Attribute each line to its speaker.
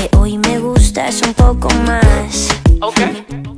Speaker 1: que hoy me gustas un poco más.
Speaker 2: Ok.